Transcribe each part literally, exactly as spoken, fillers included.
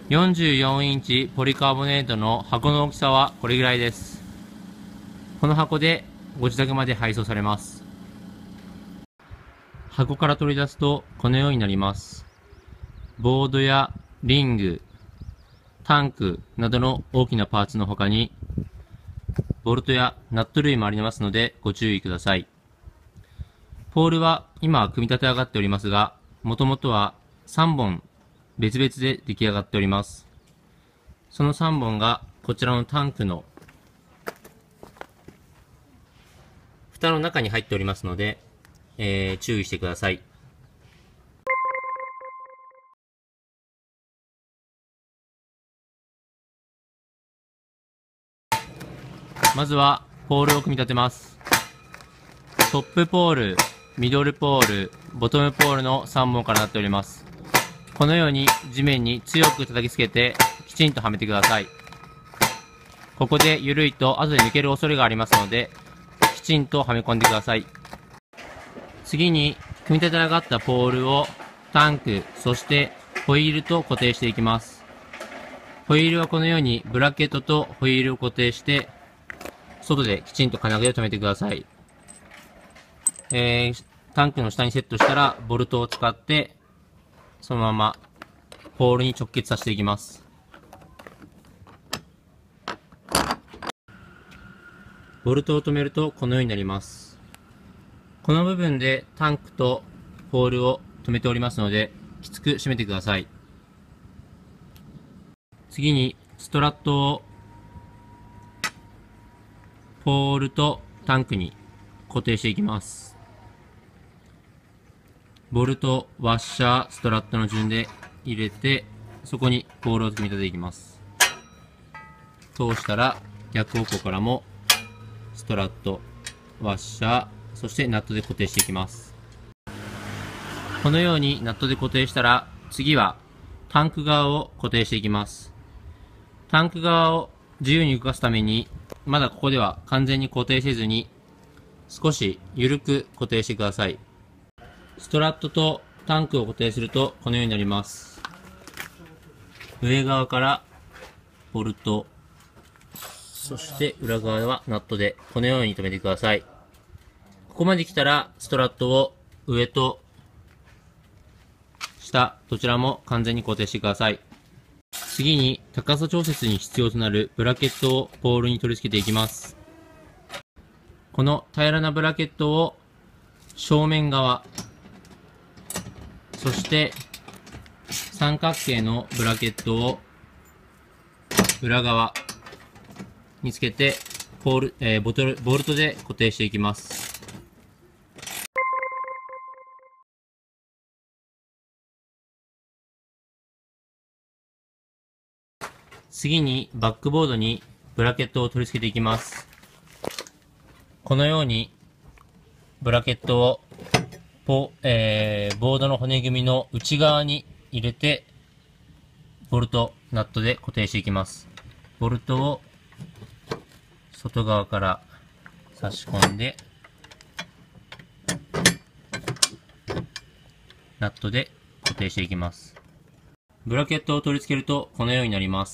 よんじゅうよんインチポリカーボネートの箱の大きさはこれぐらいです。この箱でご自宅まで配送されます。箱から取り出すとこのようになります。ボードやリング、タンクなどの大きなパーツの他に、ボルトやナット類もありますのでご注意ください。ポールは今は組み立て上がっておりますが、もともとはさんぼん別々で出来上がっております。そのさんぼんがこちらのタンクの蓋の中に入っておりますので、えー、注意してください。まずはポールを組み立てます。トップポール、ミドルポール、ボトムポールのさんぼんからなっております。このように地面に強く叩きつけてきちんとはめてください。ここで緩いと後で抜ける恐れがありますので、きちんとはめ込んでください。次に組み立て上がったポールをタンク、そしてホイールと固定していきます。ホイールはこのようにブラケットとホイールを固定して外できちんと金具で留めてください。えー、タンクの下にセットしたらボルトを使ってそのままポールに直結させていきます。ボルトを止めるとこのようになります。この部分でタンクとポールを止めておりますので、きつく締めてください。次にストラットをポールとタンクに固定していきます。ボルト、ワッシャー、ストラットの順で入れて、そこにポールを組み立てていきます。通したら逆方向からもストラット、ワッシャー、そしてナットで固定していきます。このようにナットで固定したら、次はタンク側を固定していきます。タンク側を自由に動かすために、まだここでは完全に固定せずに、少し緩く固定してください。ストラットとタンクを固定するとこのようになります。上側からボルト、そして裏側はナットでこのように留めてください。ここまで来たらストラットを上と下どちらも完全に固定してください。次に高さ調節に必要となるブラケットをポールに取り付けていきます。この平らなブラケットを正面側、そして三角形のブラケットを裏側につけてポール、えー、ボトル、ボルトで固定していきます。次にバックボードにブラケットを取り付けていきます。このようにブラケットをポ、えー、ボードの骨組みの内側に入れてボルト、ナットで固定していきます。ボルトを外側から差し込んでナットで固定していきます。ブラケットを取り付けるとこのようになります。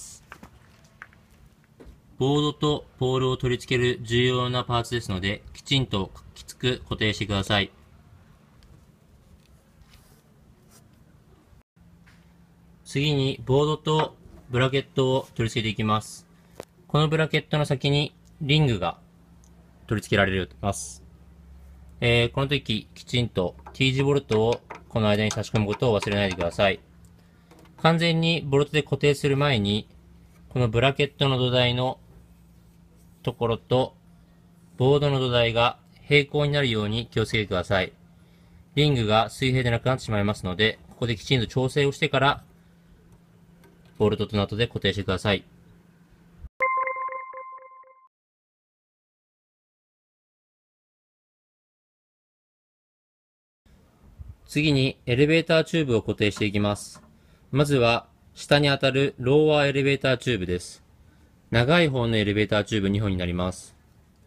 ボードとポールを取り付ける重要なパーツですので、きちんときつく固定してください。次にボードとブラケットを取り付けていきます。このブラケットの先にリングが取り付けられます。えー、この時きちんと T 字ボルトをこの間に差し込むことを忘れないでください。完全にボルトで固定する前に、このブラケットの土台のところとボードの土台が平行になるように気をつけてください。リングが水平でなくなってしまいますので、ここできちんと調整をしてからボルトとナットで固定してください。次にエレベーターチューブを固定していきます。まずは下に当たるローワーエレベーターチューブです。長い方のエレベーターチューブにほんになります。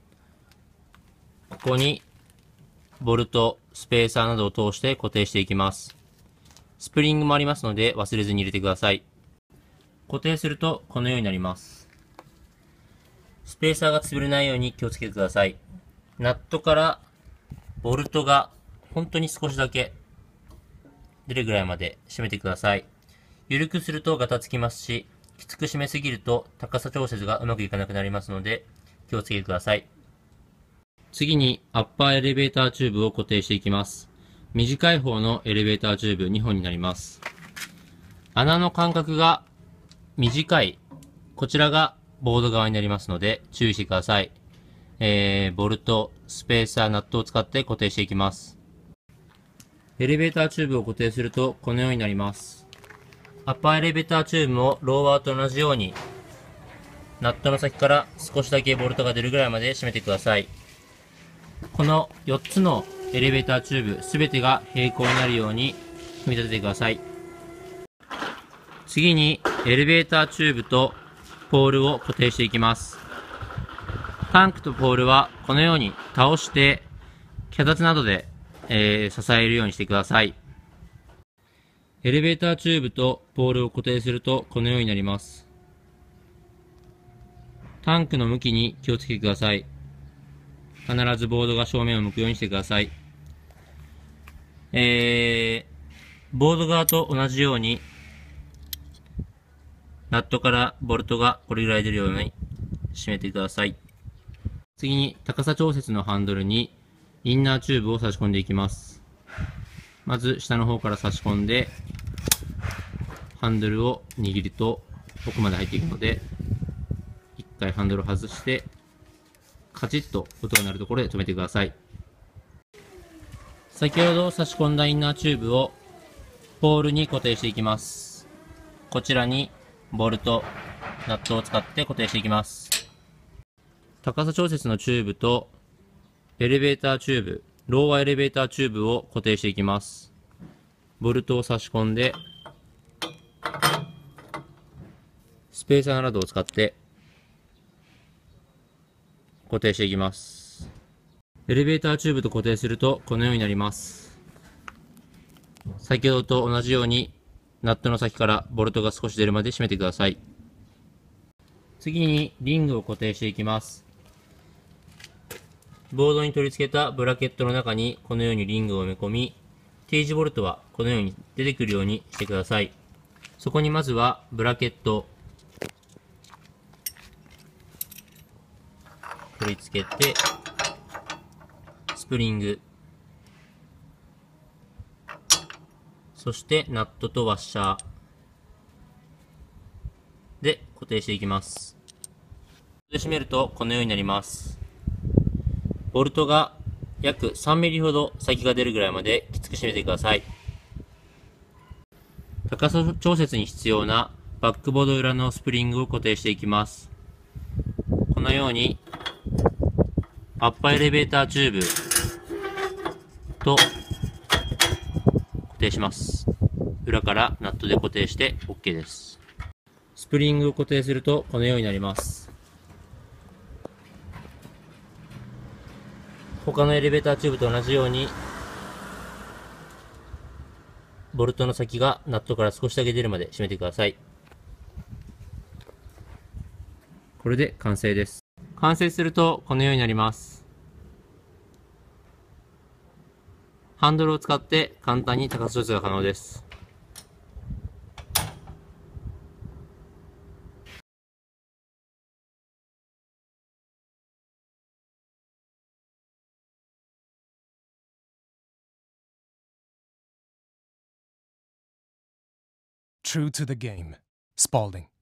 ここにボルト、スペーサーなどを通して固定していきます。スプリングもありますので忘れずに入れてください。 固定するとこのようになります。スペーサーが潰れないように気をつけてください。ナットからボルトが本当に少しだけ出るぐらいまで締めてください。緩くするとガタつきますし、きつく締めすぎると高さ調節がうまくいかなくなりますので気をつけてください。次にアッパーエレベーターチューブを固定していきます。短い方のエレベーターチューブにほんになります。穴の間隔が短い、こちらがボード側になりますので注意してください。えー、ボルト、スペーサー、ナットを使って固定していきます。エレベーターチューブを固定するとこのようになります。アッパーエレベーターチューブもローワーと同じように、ナットの先から少しだけボルトが出るぐらいまで締めてください。このよっつのエレベーターチューブすべてが平行になるように組み立ててください。次にエレベーターチューブとポールを固定していきます。タンクとポールはこのように倒して脚立などで、えー、支えるようにしてください。エレベーターチューブとポールを固定するとこのようになります。タンクの向きに気をつけてください。必ずボードが正面を向くようにしてください。えー、ボード側と同じようにナットからボルトがこれぐらい出るように締めてください。次に高さ調節のハンドルにインナーチューブを差し込んでいきます。まず下の方から差し込んでハンドルを握ると奥まで入っていくので、一回ハンドルを外してカチッと音が鳴るところで止めてください。先ほど差し込んだインナーチューブをポールに固定していきます。こちらにボルト、ナットを使って固定していきます。高さ調節のチューブとエレベーターチューブ、ローワーエレベーターチューブを固定していきます。ボルトを差し込んでスペーサーなどを使って固定していきます。エレベーターチューブと固定するとこのようになります。先ほどと同じようにナットの先からボルトが少し出るまで締めてください。次にリングを固定していきます。ボードに取り付けたブラケットの中にこのようにリングを埋め込み、定時ボルトはこのように出てくるようにしてください。そこにまずはブラケット取り付けて、スプリング、そしてナットとワッシャーで固定していきます。締めるとこのようになります。ボルトが約さんミリほど先が出るぐらいまできつく締めてください。高さ調節に必要なバックボード裏のスプリングを固定していきます。このようにアッパーエレベーターチューブと固定します。裏からナットで固定して OK です。スプリングを固定するとこのようになります。他のエレベーターチューブと同じようにボルトの先がナットから少しだけ出るまで締めてください。これで完成です。完成するとこのようになります。ハンドルを使って簡単に高さ調節が可能です。 True to the game, Spalding.